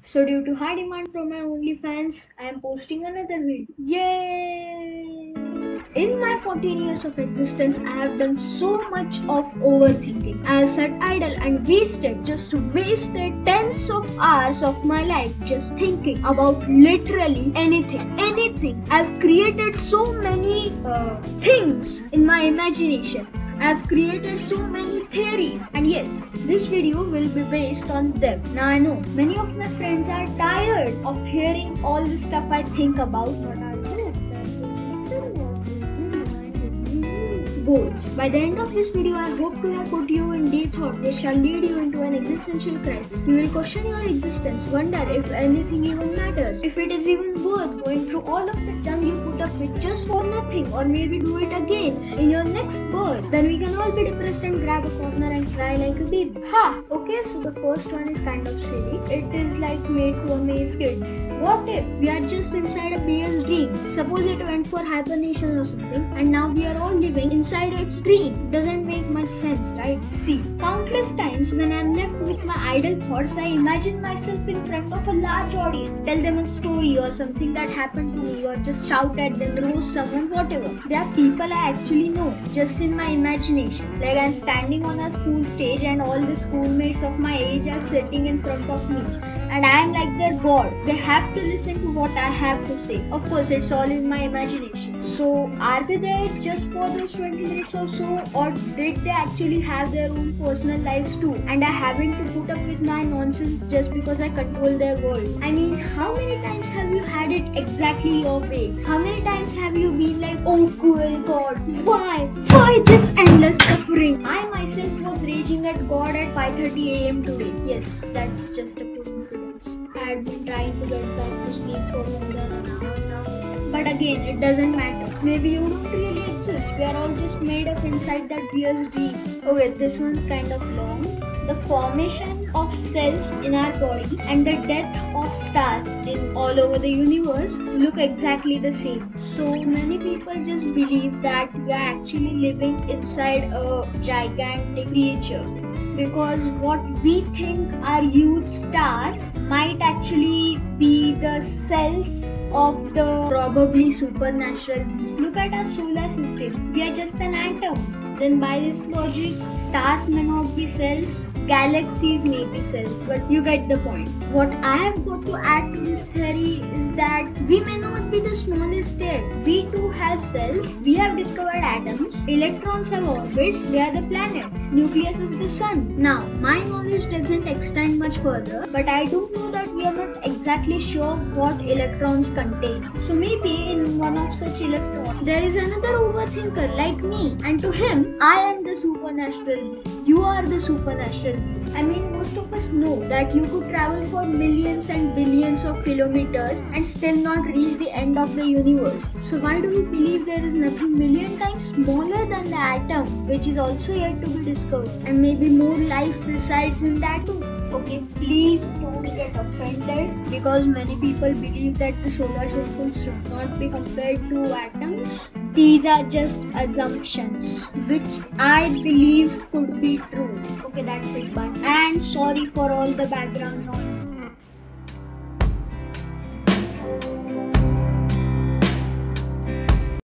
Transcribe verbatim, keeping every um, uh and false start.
So due to high demand from my OnlyFans, I am posting another video. Yay! In my fourteen years of existence, I have done so much of overthinking. I have sat idle and wasted, just wasted tens of hours of my life just thinking about literally anything. Anything. I've created so many uh, things in my imagination. I've created so many theories, and yes, this video will be based on them. Now I know many of my friends are tired of hearing all the stuff I think about, but I goals. By the end of this video, I hope to have put you in deep thought which shall lead you into an existential crisis. You will question your existence, wonder if anything even matters, if it is even worth going through all of the time you put up with just for nothing, or maybe do it again in your next birth. Then we can all be depressed and grab a corner and cry like a baby. Ha! Okay, so the first one is kind of silly. It is like made to amaze kids. What if we are just inside a bear's dream? Suppose it went for hibernation or something, and now we are all living inside its dream. Doesn't make much sense, right? See, countless times when I'm left with my idle thoughts, I imagine myself in front of a large audience, tell them a story or something that happened to me, or just shout at them, roast someone, whatever. There are people I actually know, just in my imagination. Like I'm standing on a school stage and all the schoolmates of my age are sitting in front of me, and I am like their god. They have to listen to what I have to say. Of course, it's all in my imagination. So, are they there just for those twenty minutes or so, or did they actually have their own personal lives too, and are having to put up with my nonsense just because I control their world? I mean, how many times have you had it exactly your way? How many times have you been like, oh cool God, why? Why this endless suffering? I myself was raging at God at five thirty a m today. Yes, that's just a coincidence. I had been trying to get back to sleep for more than an hour now. But again, it doesn't matter. Maybe you don't really exist. We are all just made up inside that bear's dream. Okay, this one's kind of long. The formation of cells in our body and the death of stars in all over the universe look exactly the same. So many people just believe that we are actually living inside a gigantic creature, because what we think are huge stars might actually be the cells of the probably supernatural being. Look at our solar system. We are just an atom. Then by this logic, stars may not be cells, galaxies may be cells, but you get the point. What I have got to add to this theory is that we may not be the smallest yet. We too have cells, we have discovered atoms, electrons have orbits, they are the planets, nucleus is the sun. Now, my knowledge doesn't extend much further, but I do know that we are not exactly sure what electrons contain. So maybe in one of such electrons, there is another overthinker like me, and to him, I am the supernatural being. You are the supernatural being. I mean, most of us know that you could travel for millions and billions of kilometers and still not reach the end of the universe. So why do we believe there is nothing million times smaller than the atom, which is also yet to be discovered, and maybe more life resides in that too? Okay, please don't get offended, because many people believe that the solar system should not be compared to atoms. These are just assumptions, which I believe could be true. Okay, that's it, bye. And sorry for all the background noise.